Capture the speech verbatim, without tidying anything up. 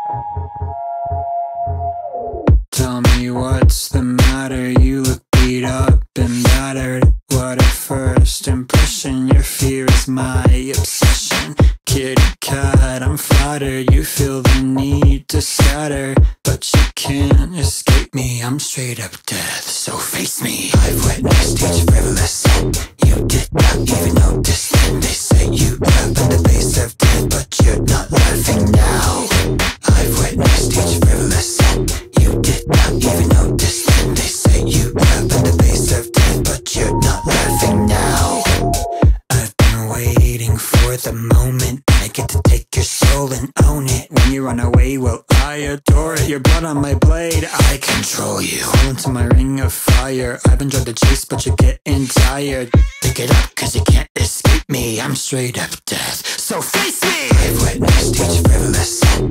Tell me what's the matter, you look beat up and battered. What a first impression, your fear is my obsession. Kitty cat, I'm flattered, you feel the need to scatter, but you can't escape me, I'm straight up death, so face me. I've witnessed each frivolous act you did not even notice then. They say you laugh at the face of death, but you're not laughing now. I've witnessed each frivolous act you did not even notice then. They say you laugh at the face of death, but you're not laughing now. I've been waiting for the moment I get to take your soul and own it. When you run away, well, I adore it. Your blood on my blade, I control you. Fall into my ring of fire. I've enjoyed the chase, but you're getting tired. Pick it up, cause you can't escape me, I'm straight up death, so face me. I've witnessed each frivolous act